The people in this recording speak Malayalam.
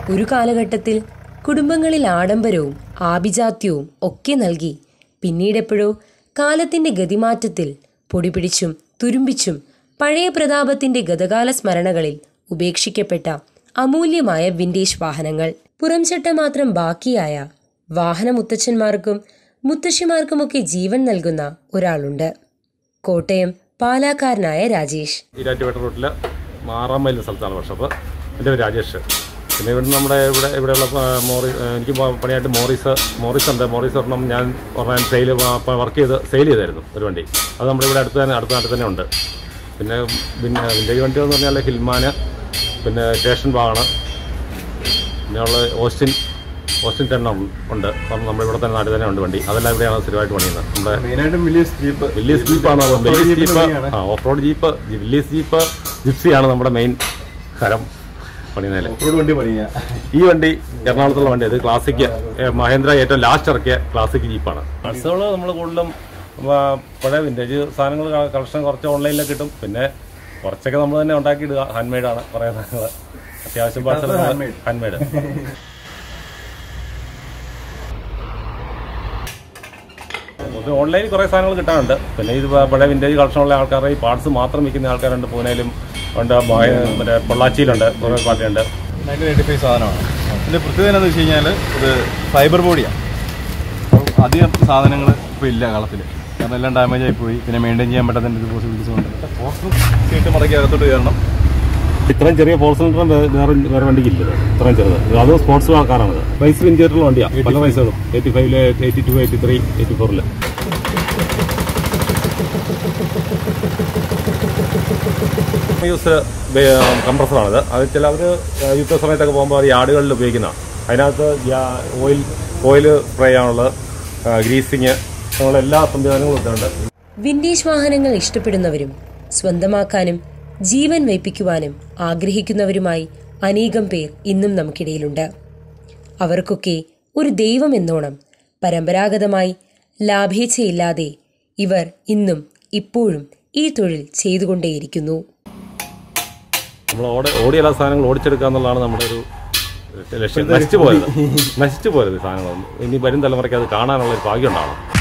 ഒരു കാലഘട്ടത്തിൽ കുടുംബങ്ങളിൽ ആഡംബരവും ആഭിജാത്യവും ഒക്കെ നൽകി പിന്നീടെപ്പോഴോ കാലത്തിൻ്റെ ഗതിമാറ്റത്തിൽ പൊടിപിടിച്ചും തുരുമ്പിച്ചും പഴയ പ്രതാപത്തിൻ്റെ ഗതകാല സ്മരണകളിൽ ഉപേക്ഷിക്കപ്പെട്ട അമൂല്യമായ വിൻറ്റേജ് വാഹനങ്ങൾ. പുറംചട്ട മാത്രം ബാക്കിയായ വാഹനമുത്തച്ഛന്മാർക്കും മുത്തശ്ശിമാർക്കുമൊക്കെ ജീവൻ നൽകുന്ന ഒരാളുണ്ട്. കോട്ടയം പാലാക്കാരനായ രാജേഷ്. ഈരാറ്റുപേട്ട റൂട്ടിൽ 6 മൈൽ സ്ഥലത്താണ് വർഷപ്പ്. എൻ്റെ പേര് രാജേഷ്. പിന്നെ ഇവിടെ നമ്മുടെ ഇവിടെയുള്ള എനിക്ക് പണിയായിട്ട് മോറിസ് ഉണ്ട്. മോറിസ് ഒരെണ്ണം ഞാൻ വർക്ക് ചെയ്ത് സെയിൽ ചെയ്തായിരുന്നു ഒരു വണ്ടി. അത് നമ്മുടെ ഇവിടെ അടുത്ത നാട്ടിൽ തന്നെ ഉണ്ട്. പിന്നെ വിൻറ്റേജ് വണ്ടികൾ എന്ന് പറഞ്ഞാൽ ഹിൽമാന്, പിന്നെ സ്റ്റേഷൻ വാഗണ്, പിന്നെ ഉള്ള ഓസ്റ്റിൻ 10 ഉണ്ട്. അപ്പം നമ്മുടെ ഇവിടെ തന്നെ നാട്ടിൽ തന്നെ ഉണ്ട് വണ്ടി. അതെല്ലാം ഇവിടെയാണ് സ്ഥിരമായിട്ട് പണിയുന്നത്. നമ്മുടെ വില്ലേജ് ജീപ്പാണ്. Village jeep, off road jeep, village jeep, ജിപ്സിയാണ് നമ്മുടെ മെയിൻ ഹരം പണിയുന്നതിൽ. ഈ വണ്ടി എറണാകുളത്തുള്ള വണ്ടി. അത് ക്ലാസിക് മഹേന്ദ്ര ഏറ്റവും ലാസ്റ്റ് ഇറക്കിയ ക്ലാസിക് ജീപ്പാണ്. ബസ്സുകൾ നമ്മൾ കൂടുതലും പഴയ വിൻറ്റേജ് സാധനങ്ങൾ കളക്ഷൻ കുറച്ച് ഓൺലൈനിലൊക്കെ കിട്ടും. പിന്നെ കുറച്ചൊക്കെ നമ്മൾ തന്നെ ഉണ്ടാക്കിയിടുക. ഹാൻഡ് കുറേ സാധനങ്ങൾ അത്യാവശ്യം പാർസൽ ഹാൻഡ് മെയ്ഡ്. ഓൺലൈനിൽ കുറേ സാധനങ്ങൾ കിട്ടാറുണ്ട്. പിന്നെ ഇത് പഴയ വിൻറ്റേജ് കളക്ഷനുള്ള ആൾക്കാരുടെ ഈ പാർട്സ് മാത്രം വിൽക്കുന്ന ആൾക്കാരുണ്ട്. പൂനെയിലും ഉണ്ട്, മറ്റേ പൊള്ളാച്ചിയിലുണ്ട്, കുറേ പാർട്ടിയുണ്ട്. 1985 സാധനമാണ്. ഇതിൻ്റെ പ്രത്യേകത എന്താണെന്ന് വെച്ച് കഴിഞ്ഞാൽ ഇത് ഫൈബർ ബോഡിയാണ്. അപ്പോൾ അധികം സാധനങ്ങൾ ഇപ്പോൾ ഇല്ല കളത്തിൽ. കാരണം എല്ലാം ഡാമേജ് ആയിപ്പോയി. പിന്നെ മെയിൻറ്റെയിൻ ചെയ്യാൻ പറ്റാത്തതിൻ്റെ പോസിബിലിറ്റീസ് ഉണ്ട്. പോർഷൻ സീറ്റ് മടക്കി അകത്തോട്ട് കയറണം. ഇത്രയും ചെറിയ ഫോർ സിലിണ്ടറും വേറെ വണ്ടിക്കില്ല. ഇത്രയും ചെറുത്. അത് സ്പോർട്സ് കാറാണത്. പ്രൈസ് ഇഞ്ചിട്ടുള്ള വണ്ടിയാണ്. പല പ്രൈസുകളും 85, 82, 83, 84. യൂസ് കംപ്രസറാണിത്. അത് ചിലവർ യുദ്ധ സമയത്തൊക്കെ പോകുമ്പോൾ യാർഡുകളിൽ ഉപയോഗിക്കുന്നതാണ്. അതിനകത്ത് ഓയിൽ സ്പ്രേ ചെയ്യാനുള്ളത്, ഗ്രീസിങ്, അങ്ങനെയുള്ള എല്ലാ സംവിധാനങ്ങളും ഉണ്ട്. വിൻറ്റേജ് വാഹനങ്ങൾ ഇഷ്ടപ്പെടുന്നവരും സ്വന്തമാക്കാനും ജീവൻ വയ്പ്പിക്കുവാനും ആഗ്രഹിക്കുന്നവരുമായി അനേകം പേർ ഇന്നും നമുക്കിടയിലുണ്ട്. അവർക്കൊക്കെ ഒരു ദൈവം എന്നോണം പരമ്പരാഗതമായി ലാഭേച്ഛയില്ലാതെ ഇവർ ഇന്നും ഇപ്പോഴും ഈ തൊഴിൽ ചെയ്തുകൊണ്ടേയിരിക്കുന്നു. നമ്മൾ ഓടിയ എല്ലാ സാധനങ്ങൾ ഓടിച്ചെടുക്കുക എന്നുള്ളതാണ് നമ്മുടെ ഒരു ലക്ഷ്യം. നശിച്ചു പോയത് സാധനങ്ങളൊന്നും ഇനി വരും തലമുറയ്ക്ക് അത് കാണാനുള്ള ഒരു ഭാഗ്യം ഉണ്ടാവണം.